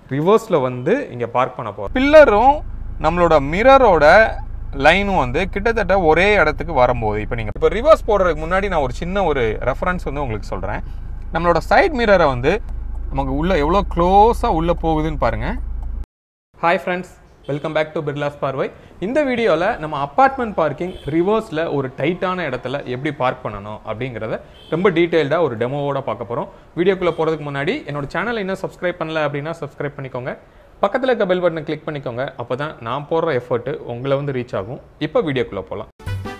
ரிவர்ஸில் வந்து இங்கே பார்க் பண்ண போகிறோம். பில்லரும் நம்மளோட மிரரோட லைனும் வந்து கிட்டத்தட்ட ஒரே இடத்துக்கு வரும்போது இப்போ ரிவர்ஸ் போடுறதுக்கு முன்னாடி நான் ஒரு சின்ன ஒரு ரெஃபரன்ஸ் வந்து உங்களுக்கு சொல்கிறேன். நம்மளோட சைட் மிரரை வந்து நமக்கு உள்ளே எவ்வளோ க்ளோஸாக உள்ளே போகுதுன்னு பாருங்கள். Hi friends, welcome back to Birla's Paarvai. இந்த வீடியோவில் நம்ம அப்பார்ட்மெண்ட் பார்க்கிங் ரிவர்ஸில் ஒரு டைட்டான இடத்துல எப்படி பார்க் பண்ணணும் அப்படிங்கிறத ரொம்ப டீட்டெயில்டாக ஒரு டெமோவோட பார்க்க போகிறோம். வீடியோக்குள்ளே போகிறதுக்கு முன்னாடி என்னோட சேனலை இன்னும் சப்ஸ்கிரைப் பண்ணல அப்படின்னா சப்ஸ்கிரைப் பண்ணிக்கோங்க. பக்கத்தில் இருக்க பெல் பட்டனை கிளிக் பண்ணிக்கோங்க. அப்போ தான் நான் போடுற எஃபர்ட்டு உங்களை வந்து ரீச் ஆகும். இப்போ வீடியோக்குள்ளே போகலாம்.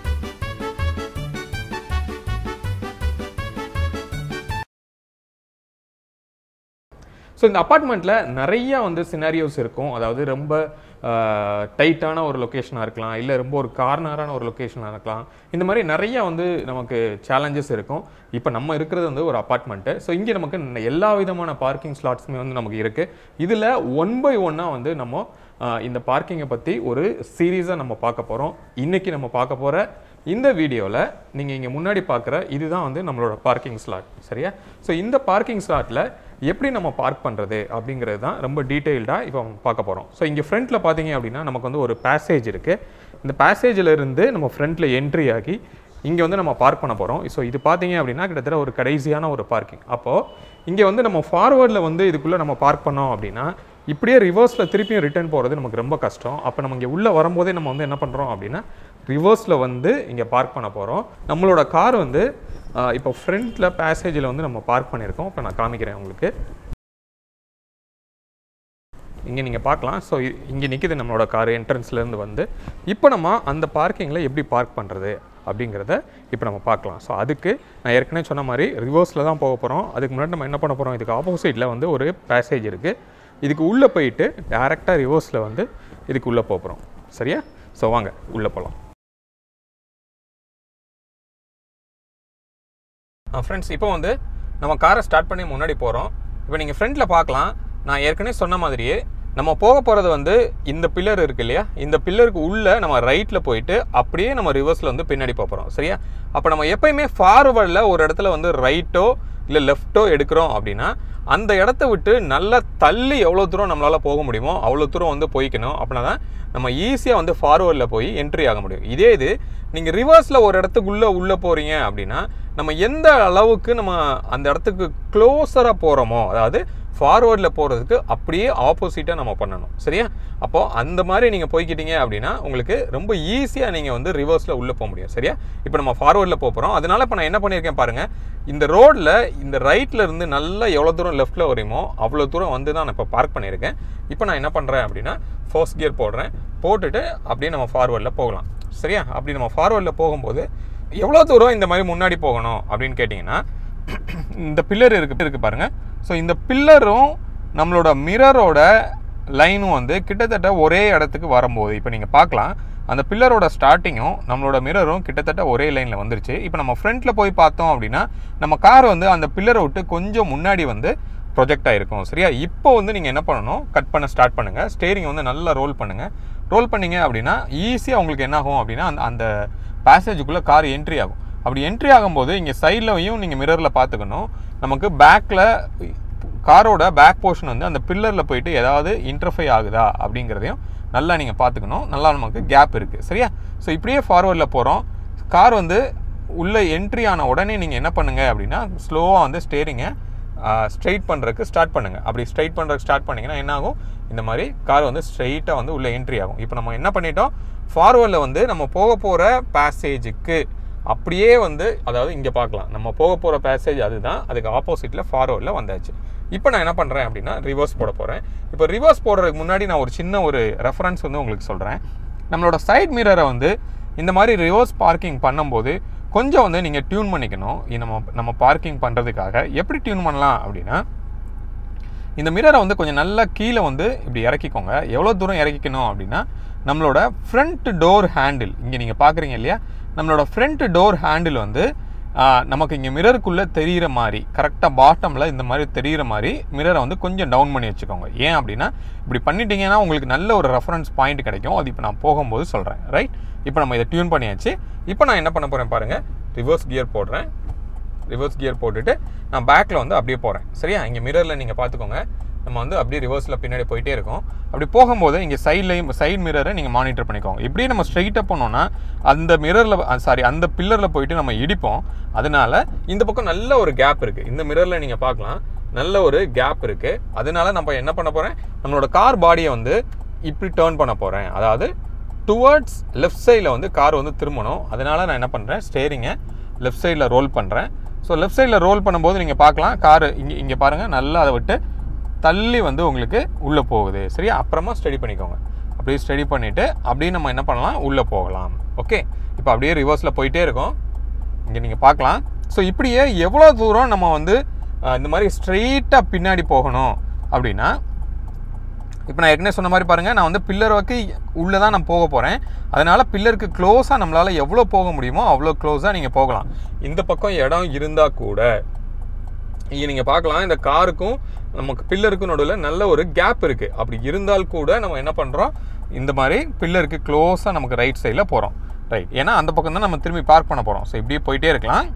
ஸோ இந்த அப்பார்ட்மெண்ட்டில் நிறையா வந்து சினாரியோஸ் இருக்கும். அதாவது ரொம்ப டைட்டான ஒரு லொக்கேஷனாக இருக்கலாம், இல்லை ரொம்ப ஒரு கார்னரான ஒரு லொக்கேஷனாக இருக்கலாம். இந்த மாதிரி நிறையா வந்து நமக்கு சேலஞ்சஸ் இருக்கும். இப்போ நம்ம இருக்கிறது வந்து ஒரு அப்பார்ட்மெண்ட்டு. ஸோ இங்கே நமக்கு எல்லா விதமான பார்க்கிங் ஸ்லாட்ஸுமே வந்து நமக்கு இருக்குது. இதில் 1 by 1 வந்து நம்ம இந்த பார்க்கிங்கை பற்றி ஒரு சீரீஸாக நம்ம பார்க்க போகிறோம். இன்றைக்கி நம்ம பார்க்க போகிற இந்த வீடியோவில் நீங்கள் இங்கே முன்னாடி பார்க்குற இதுதான் வந்து நம்மளோட பார்க்கிங் ஸ்லாட், சரியா? ஸோ இந்த பார்க்கிங் ஸ்லாட்டில் எப்படி நம்ம பார்க் பண்ணுறது அப்படிங்கிறது தான் ரொம்ப டீட்டெயில்டாக இப்போ பார்க்க போகிறோம். ஸோ இங்கே ஃப்ரண்ட்டில் பார்த்தீங்க அப்படின்னா நமக்கு வந்து ஒரு பேசேஜ் இருக்குது. இந்த பேசேஜில் இருந்து நம்ம ஃப்ரண்ட்டில் என்ட்ரி ஆகி இங்கே வந்து நம்ம பார்க் பண்ண போகிறோம். ஸோ இது பார்த்தீங்க அப்படின்னா கிட்டத்தட்ட ஒரு கடைசியான ஒரு பார்க்கிங். அப்போது இங்கே வந்து நம்ம ஃபார்வர்டில் வந்து இதுக்குள்ளே நம்ம பார்க் பண்ணோம் அப்படின்னா இப்படியே ரிவர்ஸில் திருப்பியும் ரிட்டர்ன் போகிறது நமக்கு ரொம்ப கஷ்டம். அப்போ நம்ம இங்கே உள்ளே வரும்போதே நம்ம வந்து என்ன பண்ணுறோம் அப்படின்னா ரிவர்ஸில் வந்து இங்கே பார்க் பண்ண போகிறோம். நம்மளோட கார் வந்து இப்போ ஃப்ரண்ட்டில் பேசேஜில் வந்து நம்ம பார்க் பண்ணியிருக்கோம். இப்போ நான் காமிக்கிறேன் உங்களுக்கு. இங்கே நீங்கள் பார்க்கலாம். ஸோ இங்கே நிற்கிது நம்மளோட கார் என்ட்ரன்ஸ்லேருந்து வந்து. இப்போ நம்ம அந்த பார்க்கிங்கில் எப்படி பார்க் பண்ணுறது அப்படிங்கிறத இப்போ நம்ம பார்க்கலாம். ஸோ அதுக்கு நான் ஏற்கனவே சொன்ன மாதிரி ரிவர்ஸில் தான் போக போகிறோம். அதுக்கு முன்னாடி நம்ம என்ன பண்ண போகிறோம், இதுக்கு ஆப்போசிட்டில் வந்து ஒரு பேசேஜ் இருக்குது. இதுக்கு உள்ளே போயிட்டு டேரெக்டாக ரிவர்ஸில் வந்து இதுக்கு உள்ளே போகிறோம், சரியா? ஸோ வாங்க உள்ளே போகலாம். ஃப்ரெண்ட்ஸ், இப்போ வந்து நம்ம காரை ஸ்டார்ட் பண்ணி முன்னாடி போகிறோம். இப்போ நீங்கள் ஃப்ரண்ட்டில் பார்க்கலாம். நான் ஏற்கனவே சொன்ன மாதிரியே நம்ம போக போகிறது வந்து இந்த பில்லர் இருக்குது இல்லையா, இந்த பில்லருக்கு உள்ளே நம்ம ரைட்டில் போயிட்டு அப்படியே நம்ம ரிவர்ஸில் வந்து பின்னாடி போகிறோம், சரியா? அப்போ நம்ம எப்போயுமே ஃபார்வர்டில் ஒரு இடத்துல வந்து ரைட்டோ இல்லை லெஃப்ட்டோ எடுக்கிறோம் அப்படின்னா அந்த இடத்த விட்டு நல்லா தள்ளி எவ்வளோ தூரம் நம்மளால் போக முடியுமோ அவ்வளோ தூரம் வந்து போய்க்கணும். அப்படின்னா தான் நம்ம ஈஸியாக வந்து ஃபார்வர்டில் போய் என்ட்ரி ஆக முடியும். இதே இது நீங்கள் ரிவர்ஸில் ஒரு இடத்துக்குள்ளே உள்ளே போகிறீங்க அப்படின்னா நம்ம எந்த அளவுக்கு நம்ம அந்த இடத்துக்கு க்ளோஸராக போகிறோமோ, அதாவது ஃபார்வர்டில் போகிறதுக்கு அப்படியே ஆப்போசிட்டாக நம்ம பண்ணணும், சரியா? அப்போது அந்த மாதிரி நீங்கள் போய்க்கிட்டீங்க அப்படின்னா உங்களுக்கு ரொம்ப ஈஸியாக நீங்கள் வந்து ரிவர்ஸில் உள்ளே போக முடியும், சரியா? இப்போ நம்ம ஃபார்வர்டில் போகிறோம். அதனால் இப்போ நான் என்ன பண்ணியிருக்கேன் பாருங்கள், இந்த ரோடில் இந்த ரைட்டில் இருந்து நல்லா எவ்வளோ தூரம் லெஃப்ட்டில் வரையுமோ அவ்வளோ தூரம் வந்து தான் நான் இப்போ பார்க் பண்ணியிருக்கேன். இப்போ நான் என்ன பண்ணுறேன் அப்படின்னா ஃபர்ஸ்ட் கியர் போடுறேன். போட்டுட்டு அப்படியே நம்ம ஃபார்வர்டில் போகலாம், சரியா? அப்படி நம்ம ஃபார்வர்டில் போகும்போது எவ்வளோ தூரம் இந்த மாதிரி முன்னாடி போகணும் அப்படின்னு கேட்டிங்கன்னா இந்த பில்லர் இருக்குது பாருங்கள். ஸோ இந்த பில்லரும் நம்மளோட மிரரோட லைனும் வந்து கிட்டத்தட்ட ஒரே இடத்துக்கு வரும்போது இப்போ நீங்கள் பார்க்கலாம், அந்த பில்லரோட ஸ்டார்டிங்கும் நம்மளோட மிரரும் கிட்டத்தட்ட ஒரே லைனில் வந்துருச்சு. இப்போ நம்ம ஃப்ரண்ட்டில் போய் பார்த்தோம் அப்படின்னா நம்ம கார் வந்து அந்த பில்லரை விட்டு கொஞ்சம் முன்னாடி வந்து ப்ரொஜெக்ட் ஆகிருக்கும், சரியா? இப்போ வந்து நீங்கள் என்ன பண்ணணும், கட் பண்ண ஸ்டார்ட் பண்ணுங்கள். ஸ்டேரிங் வந்து நல்லா ரோல் பண்ணுங்கள். ரோல் பண்ணிங்க அப்படின்னா ஈஸியாக உங்களுக்கு என்ன ஆகும் அப்படின்னா அந்த பேசேஜுக்குள்ளே கார் என்ட்ரி ஆகும். அப்படி என்ட்ரி ஆகும்போது இங்கே சைட்லையும் நீங்கள் மிரரில் பார்த்துக்கணும், நமக்கு பேக்கில் காரோட பேக் போர்ஷன் வந்து அந்த பில்லரில் போயிட்டு ஏதாவது இன்டர்ஃபை ஆகுதா அப்படிங்கிறதையும் நல்லா நீங்கள் பார்த்துக்கணும். நல்லா நமக்கு கேப் இருக்குது, சரியா? ஸோ இப்படியே ஃபார்வர்டில் போகிறோம். கார் வந்து உள்ளே என்ட்ரி ஆன உடனே நீங்கள் என்ன பண்ணுங்கள் அப்படின்னா ஸ்லோவாக வந்து ஸ்டேரிங்கை ஸ்ட்ரைட் பண்ணுறதுக்கு ஸ்டார்ட் பண்ணுங்கள். அப்படி ஸ்ட்ரைட் பண்ணுறதுக்கு ஸ்டார்ட் பண்ணிங்கன்னா என்ன ஆகும், இந்த மாதிரி கார் வந்து ஸ்ட்ரைட்டாக வந்து உள்ளே என்ட்ரி ஆகும். இப்போ நம்ம என்ன பண்ணிட்டோம், ஃபார்வர்டில் வந்து நம்ம போக போகிற பேசேஜுக்கு அப்படியே வந்து, அதாவது இங்கே பார்க்கலாம் நம்ம போக போகிற பேசேஜ் அதுதான், அதுக்கு ஆப்போசிட்டில் ஃபார்வர்டில் வந்தாச்சு. இப்போ நான் என்ன பண்ணுறேன் அப்படின்னா ரிவர்ஸ் போட போகிறேன். இப்போ ரிவர்ஸ் போடுறதுக்கு முன்னாடி நான் ஒரு சின்ன ஒரு ரெஃபரன்ஸ் வந்து உங்களுக்கு சொல்கிறேன். நம்மளோட சைட் மிரரை வந்து இந்த மாதிரி ரிவர்ஸ் பார்க்கிங் பண்ணும்போது கொஞ்சம் வந்து நீங்கள் டியூன் பண்ணிக்கணும். நம்ம பார்க்கிங் பண்ணுறதுக்காக எப்படி டியூன் பண்ணலாம் அப்படின்னா இந்த மிரரை வந்து கொஞ்சம் நல்லா கீழே வந்து இப்படி இறக்கிக்கோங்க. எவ்வளோ தூரம் இறக்கிக்கணும் அப்படின்னா நம்மளோட ஃப்ரண்ட் டோர் ஹேண்டில் இங்கே நீங்கள் பார்க்குறீங்க இல்லையா, நம்மளோட ஃப்ரண்ட் டோர் ஹேண்டில் வந்து நமக்கு இங்கே மிரருக்குள்ளே தெரிகிற மாதிரி கரெக்டாக பாட்டமில் இந்த மாதிரி தெரிகிற மாதிரி மிரரை வந்து கொஞ்சம் டவுன் பண்ணி வச்சுக்கோங்க. ஏன் அப்படின்னா இப்படி பண்ணிட்டீங்கன்னா உங்களுக்கு நல்ல ஒரு ரெஃபரன்ஸ் பாயிண்ட் கிடைக்கும். அது இப்போ நான் போகும்போது சொல்கிறேன், ரைட்? இப்போ நம்ம இதை டியூன் பண்ணியாச்சு. இப்போ நான் என்ன பண்ண போகிறேன் பாருங்கள், ரிவர்ஸ் கியர் போடுறேன். ரிவர்ஸ் கியர் போட்டுட்டு நான் பேக்கில் வந்து அப்படியே போகிறேன், சரியா? இங்கே மிரரில் நீங்கள் பார்த்துக்கோங்க, நம்ம வந்து அப்படியே ரிவர்ஸில் பின்னாடி போயிட்டே இருக்கோம். அப்படி போகும்போது இங்கே சைட் மிரரை நீங்கள் மானிட்டர் பண்ணிக்கோங்க. இப்படியே நம்ம ஸ்ட்ரைட்டாக போனோம்னா அந்த அந்த பில்லரில் போயிட்டு நம்ம இடிப்போம். அதனால இந்த பக்கம் நல்ல ஒரு கேப் இருக்குது. இந்த மிரரில் நீங்கள் பார்க்கலாம் நல்ல ஒரு கேப் இருக்குது. அதனால நம்ம என்ன பண்ண போகிறேன், நம்மளோட கார் பாடியை வந்து இப்படி டேர்ன் பண்ண போகிறேன். அதாவது டுவர்ட்ஸ் லெஃப்ட் சைடில் வந்து கார் வந்து திரும்பணும். அதனால நான் என்ன பண்ணுறேன், ஸ்டேரிங்கை லெஃப்ட் சைடில் ரோல் பண்ணுறேன். ஸோ லெஃப்ட் சைடில் ரோல் பண்ணும்போது நீங்கள் பார்க்கலாம் கார் இங்கே பாருங்கள் நல்லா அதை விட்டு தள்ளி வந்து உங்களுக்கு உள்ளே போகுது. சரியா, அப்புறமா ஸ்டடி பண்ணிக்கோங்க. அப்படியே ஸ்டடி பண்ணிவிட்டு அப்படியே நம்ம என்ன பண்ணலாம், உள்ளே போகலாம். ஓகே, இப்போ அப்படியே ரிவர்ஸில் போயிட்டே இருக்கோம். இங்கே நீங்கள் பார்க்கலாம். ஸோ இப்படியே எவ்வளோ தூரம் நம்ம வந்து இந்த மாதிரி ஸ்ட்ரெயிட்டாக பின்னாடி போகணும் அப்படின்னா, இப்போ நான் ஏற்கனவே சொன்ன மாதிரி பாருங்கள், நான் வந்து பில்லருக்கு உள்ளே தான் நான் போக போகிறேன். அதனால் பில்லருக்கு க்ளோஸாக நம்மளால் எவ்வளோ போக முடியுமோ அவ்வளோ க்ளோஸாக நீங்கள் போகலாம். இந்த பக்கம் இடம் இருந்தால் கூட இங்கே நீங்கள் பார்க்கலாம் இந்த காருக்கும் நமக்கு பில்லருக்கும் நடுவில் நல்ல ஒரு கேப் இருக்குது. அப்படி இருந்தால் கூட நம்ம என்ன பண்ணுறோம், இந்த மாதிரி பில்லருக்கு க்ளோஸாக நமக்கு ரைட் சைடில் போகிறோம். ரைட், ஏன்னா அந்த பக்கம் தான் நம்ம திரும்பி பார்க் பண்ண போகிறோம். ஸோ இப்படியே போயிட்டே இருக்கலாம்.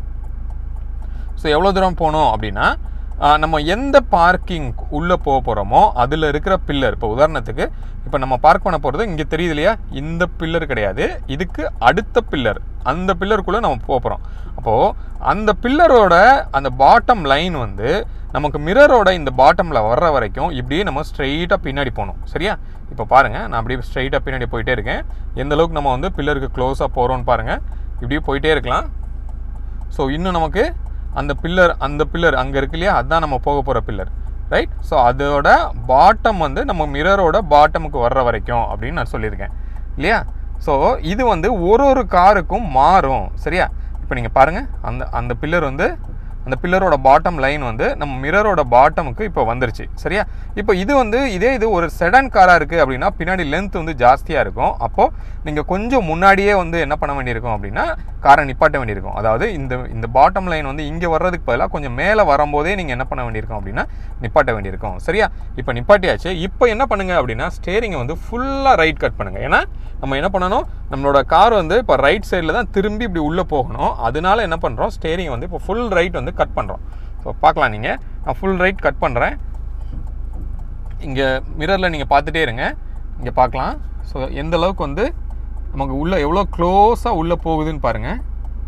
ஸோ எவ்வளோ தூரம் போகணும் அப்படின்னா, நம்ம எந்த பார்க்கிங் உள்ளே போக போகிறோமோ அதில் இருக்கிற பில்லர், இப்போ உதாரணத்துக்கு இப்போ நம்ம பார்க் பண்ண போகிறது இங்கே தெரியுது இல்லையா, இந்த பில்லர் கிடையாது, இதுக்கு அடுத்த பில்லர், அந்த பில்லருக்குள்ளே நம்ம போக போகிறோம். அப்போது அந்த பில்லரோட அந்த பாட்டம் லைன் வந்து நமக்கு மிரரோட இந்த பாட்டமில் வர்ற வரைக்கும் இப்படியே நம்ம ஸ்ட்ரெயிட்டாக பின்னாடி போகணும். சரியா, இப்போ பாருங்கள் நான் அப்படியே ஸ்ட்ரெயிட்டாக பின்னாடி போயிட்டே இருக்கேன். எந்த அளவுக்கு நம்ம வந்து பில்லருக்கு க்ளோஸாக போகிறோன்னு பாருங்கள். இப்படியே போயிட்டே இருக்கலாம். ஸோ இன்னும் நமக்கு அந்த பில்லர் அங்கே இருக்கு இல்லையா, அதுதான் நம்ம போக போகிற பில்லர். ரைட், ஸோ அதோட பாட்டம் வந்து நம்ம மிரரோட பாட்டமுக்கு வர்ற வரைக்கும் அப்படின்னு நான் சொல்லியிருக்கேன் இல்லையா. ஸோ இது வந்து ஒரு காருக்கும் மாறும். சரியா, இப்போ நீங்கள் பாருங்கள் அந்த பில்லர் வந்து அந்த பில்லரோட பாட்டம் லைன் வந்து நம்ம மிரரோட பாட்டமுக்கு இப்போ வந்துருச்சு. சரியா, இப்போ இது வந்து இது ஒரு செடான் காராக இருக்குது அப்படின்னா பின்னாடி லென்த் வந்து ஜாஸ்தியாக இருக்கும். அப்போது நீங்கள் கொஞ்சம் முன்னாடியே வந்து என்ன பண்ண வேண்டியிருக்கும் அப்படின்னா காரை நிப்பாட்ட வேண்டியிருக்கும். அதாவது இந்த பாட்டம் லைன் வந்து இங்கே வர்றதுக்கு பதிலாக கொஞ்சம் மேலே வரும்போதே நீங்கள் என்ன பண்ண வேண்டியிருக்கும் அப்படின்னா நிப்பாட்ட வேண்டியிருக்கும். சரியா, இப்போ நிப்பாட்டியாச்சு. இப்போ என்ன பண்ணுங்கள் அப்படின்னா ஸ்டேரிங்கை வந்து ஃபுல்லாக ரைட் கட் பண்ணுங்கள். ஏன்னா நம்ம என்ன பண்ணணும், நம்மளோட கார் வந்து இப்போ ரைட் சைடில் தான் திரும்பி இப்படி உள்ளே போகணும். அதனால என்ன பண்ணுறோம், ஸ்டேரிங்கை வந்து இப்போ ஃபுல் ரைட் வந்து கட் பண்ணுறோம். ஸோ பார்க்கலாம், நான் ஃபுல் ரைட் கட் பண்ணுறேன். இங்கே மிரரில் நீங்கள் பார்த்துட்டே இருங்க, இங்கே பார்க்கலாம். ஸோ எந்த அளவுக்கு வந்து நமக்கு உள்ளே எவ்வளோ க்ளோஸாக உள்ளே போகுதுன்னு பாருங்கள்.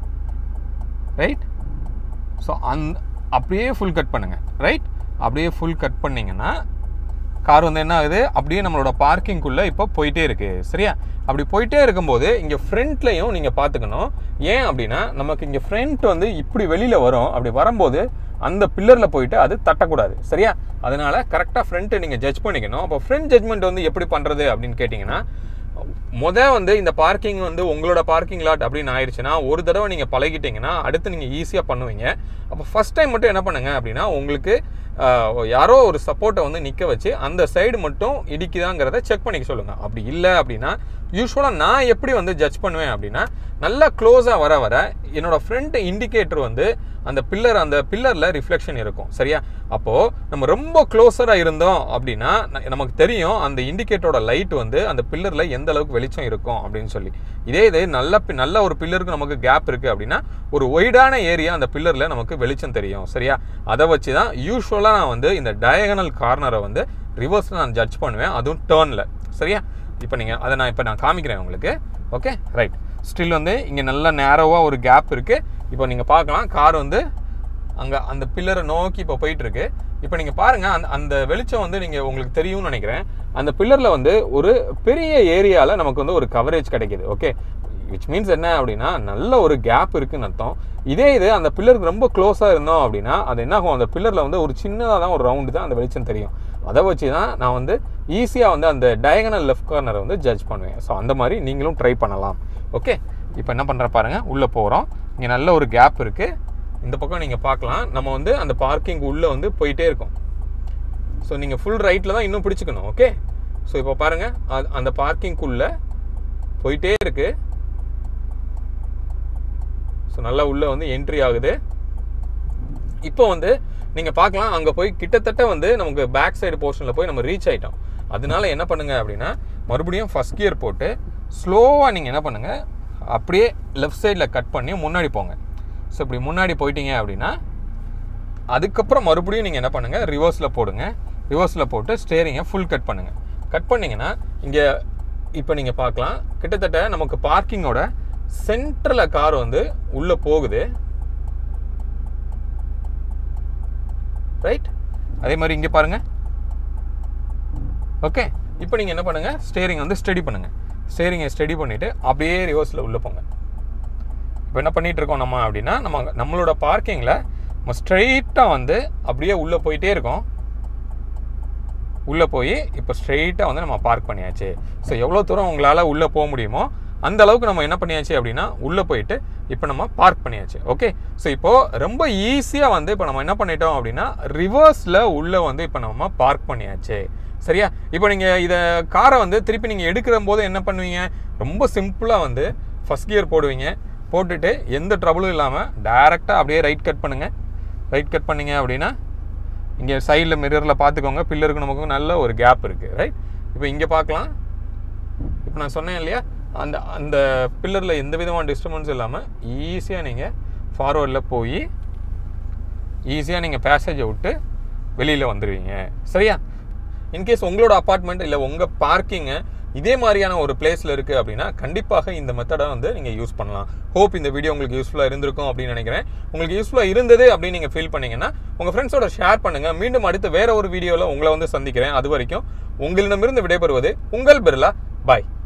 ரைட், ஸோ அப்படியே ஃபுல் கட் பண்ணுங்கள். ரைட், அப்படியே ஃபுல் கட் பண்ணிங்கன்னா கார் வந்து என்ன ஆகுது, அப்படியே நம்மளோட பார்க்கிங்குள்ளே இப்போ போயிட்டே இருக்குது. சரியா, அப்படி போயிட்டே இருக்கும்போது இங்கே ஃப்ரண்ட்லையும் நீங்கள் பார்த்துக்கணும். ஏன் அப்படின்னா நமக்கு இங்கே ஃப்ரண்ட் வந்து இப்படி வெளியில் வரும். அப்படி வரும்போது அந்த பில்லரில் போயிட்டு அது தட்டக்கூடாது. சரியா, அதனால கரெக்டாக ஃப்ரண்ட்டை நீங்கள் ஜட்ஜ் பண்ணிக்கணும். அப்போ ஃப்ரண்ட் ஜட்ஜ்மெண்ட் வந்து எப்படி பண்ணுறது அப்படின்னு கேட்டிங்கன்னா, வந்து இந்த பார்க்கிங் வந்து உங்களோட பார்க்கிங் லாட் அப்படின்னு ஆயிடுச்சுன்னா ஒரு தடவை நீங்கள் பழகிட்டீங்கன்னா அடுத்து நீங்கள் ஈஸியாக பண்ணுவீங்க. அப்போ ஃபஸ்ட் டைம் மட்டும் என்ன பண்ணுங்கள் அப்படின்னா, உங்களுக்கு யாரோ ஒரு சப்போர்ட்டை வந்து நிற்க வச்சு அந்த சைடு மட்டும் இடிக்குதாங்கிறத செக் பண்ணிக்க சொல்லுங்கள். அப்படி இல்லை அப்படின்னா யூஸ்வலாக நான் எப்படி வந்து ஜட்ஜ் பண்ணுவேன் அப்படின்னா, நல்லா க்ளோஸாக வர என்னோட ஃப்ரண்ட் இண்டிகேட்டர் வந்து அந்த பில்லரில் ரிஃப்ளெக்ஷன் இருக்கும். சரியா, அப்போது நம்ம ரொம்ப க்ளோஸராக இருந்தோம் அப்படின்னா நமக்கு தெரியும் அந்த இண்டிகேட்டரோட லைட் வந்து அந்த பில்லரில் எந்த அளவுக்கு வெளிச்சம் இருக்கும் அப்படின்னு சொல்லி. இதே நல்ல ஒரு பில்லருக்கு நமக்கு கேப் இருக்குது அப்படின்னா ஒரு ஒய்டான ஏரியா அந்த பில்லரில் நமக்கு வெளிச்சம் தெரியும். சரியா, அதை வச்சு தான் யூஸ்வலாக நான் வந்து இந்த டயகனல் கார்னரை வந்து ரிவர்ஸில் நான் ஜட்ஜ் பண்ணுவேன், அதுவும் டேர்னில். சரியா, இப்போ நீங்கள் அதை நான் காமிக்கிறேன் உங்களுக்கு. ஓகே, ரைட், ஸ்டில் வந்து இங்கே நல்லா நேரோவாக ஒரு கேப் இருக்குது. இப்போ நீங்கள் பார்க்கலாம் கார் வந்து அங்கே அந்த பில்லரை நோக்கி இப்போ போயிட்டுருக்கு. இப்போ நீங்கள் பாருங்கள் அந்த வெளிச்சம் வந்து உங்களுக்கு தெரியும்னு நினைக்கிறேன். அந்த பில்லரில் வந்து ஒரு பெரிய ஏரியாவில் நமக்கு வந்து ஒரு கவரேஜ் கிடைக்கிது. ஓகே, விச் மீன்ஸ் என்ன அப்படின்னா நல்ல ஒரு கேப் இருக்குன்னு அர்த்தம். இது அந்த பில்லருக்கு ரொம்ப க்ளோஸாக இருந்தோம் அப்படின்னா அது என்ன ஆகும், அந்த பில்லரில் வந்து ஒரு சின்னதாக தான் ஒரு ரவுண்டு தான் அந்த வெளிச்சம் தெரியும். அதை வச்சு தான் நான் வந்து ஈஸியாக வந்து அந்த டயகனல் லெஃப்ட் கார்னரை வந்து ஜட்ஜ் பண்ணுவேன். ஸோ அந்த மாதிரி நீங்களும் ட்ரை பண்ணலாம். ஓகே, இப்போ என்ன பண்ணுற பாருங்கள், உள்ளே போகிறோம். இங்கே நல்ல ஒரு கேப் இருக்குது. இந்த பக்கம் நீங்கள் பார்க்கலாம் நம்ம வந்து அந்த பார்க்கிங் உள்ளே வந்து போயிட்டே இருக்கோம். ஸோ நீங்கள் ஃபுல் ரைட்டில் தான் இன்னும் பிடிச்சிக்கணும். ஓகே, ஸோ இப்போ பாருங்கள் அந்த பார்க்கிங்குள்ளே போயிட்டே இருக்குது. ஸோ நல்லா உள்ளே வந்து என்ட்ரி ஆகுது. இப்போ வந்து நீங்கள் பார்க்கலாம் அங்கே போய் கிட்டத்தட்ட வந்து நமக்கு பேக் சைடு போர்ஷனில் போய் நம்ம ரீச் ஆகிட்டோம். அதனால என்ன பண்ணுங்கள் அப்படின்னா மறுபடியும் ஃபஸ்ட் கியர் போட்டு ஸ்லோவாக நீங்கள் என்ன பண்ணுங்கள், அப்படியே லெஃப்ட் சைடில் கட் பண்ணி முன்னாடி போங்க. ஸோ இப்படி முன்னாடி போயிட்டீங்க அப்படின்னா அதுக்கப்புறம் மறுபடியும் நீங்கள் என்ன பண்ணுங்கள், ரிவர்ஸில் போடுங்க. ரிவர்ஸில் போட்டு ஸ்டேரிங்கை ஃபுல் கட் பண்ணுங்கள். கட் பண்ணிங்கன்னா இங்கே இப்போ நீங்கள் பார்க்கலாம், கிட்டத்தட்ட நமக்கு பார்க்கிங்கோட சென்டரில் கார் வந்து உள்ளே போகுது. ரைட், அதே மாதிரி இங்கே பாருங்கள். ஓகே, இப்போ நீங்கள் என்ன பண்ணுங்கள், ஸ்டேரிங் வந்து ஸ்டடி பண்ணுங்கள். ஸ்டேரிங்கை ஸ்டடி பண்ணிவிட்டு அப்படியே ரிவர்ஸில் உள்ளே போங்க. இப்போ என்ன பண்ணிகிட்டு இருக்கோம் நம்ம அப்படின்னா, நம்மளோட பார்க்கிங்கில் நம்ம ஸ்ட்ரெயிட்டாக வந்து அப்படியே உள்ளே போயிட்டே இருக்கோம். உள்ளே போய் இப்போ ஸ்ட்ரெயிட்டாக வந்து நம்ம பார்க் பண்ணியாச்சு. ஸோ எவ்வளோ தூரம் உங்களால் உள்ளே போக முடியுமோ அந்த அளவுக்கு நம்ம என்ன பண்ணியாச்சு அப்படின்னா உள்ளே போயிட்டு இப்போ நம்ம பார்க் பண்ணியாச்சு. ஓகே, ஸோ இப்போது ரொம்ப ஈஸியாக வந்து இப்போ நம்ம என்ன பண்ணிட்டோம் அப்படின்னா ரிவர்ஸில் உள்ளே வந்து இப்போ நம்ம பார்க் பண்ணியாச்சு. சரியா? இப்போ நீங்கள் இதை காரை வந்து திருப்பி நீங்கள் எடுக்கிற போது என்ன பண்ணுவீங்க, ரொம்ப சிம்பிளாக வந்து ஃபஸ்ட் கியர் போடுவீங்க. போட்டுட்டு எந்த ட்ரபுளும் இல்லாமல் டைரெக்டாக அப்படியே ரைட் கட் பண்ணுங்கள். ரைட் கட் பண்ணிங்க அப்படின்னா இங்கே சைடில் மிரரில் பார்த்துக்கோங்க, பில்லருக்கு நமக்கு நல்ல ஒரு கேப் இருக்குது. ரைட், இப்போ இங்கே பார்க்கலாம். இப்போ நான் சொன்னேன் இல்லையா, அந்த பில்லரில் எந்த விதமான டிஸ்டர்பன்ஸும் இல்லாமல் ஈஸியாக நீங்கள் ஃபார்வர்டில் போய் ஈஸியாக நீங்கள் பேசேஜை விட்டு வெளியில் வந்துடுவீங்க. சரியா? இன்கேஸ் உங்களோட அப்பார்ட்மெண்ட் இல்லை உங்கள் பார்க்கிங்கை இதே மாதிரியான ஒரு பிளேஸில் இருக்குது அப்படின்னா கண்டிப்பாக இந்த மெத்தடை வந்து நீங்கள் யூஸ் பண்ணலாம். ஹோப் இந்த வீடியோ உங்களுக்கு யூஸ்ஃபுல்லாக இருந்திருக்கும் அப்படின்னு நினைக்கிறேன். உங்களுக்கு யூஸ்ஃபுல்லாக இருந்தது அப்படின்னு நீங்கள் ஃபீல் பண்ணிங்கன்னா உங்கள் ஃப்ரெண்ட்ஸோட ஷேர் பண்ணுங்கள். மீண்டும் அடுத்து வேறு ஒரு வீடியோவில் உங்களை வந்து சந்திக்கிறேன். அது வரைக்கும் உங்களிடமிருந்து விடைபெறுவது உங்கள் பிர்லா. பாய்.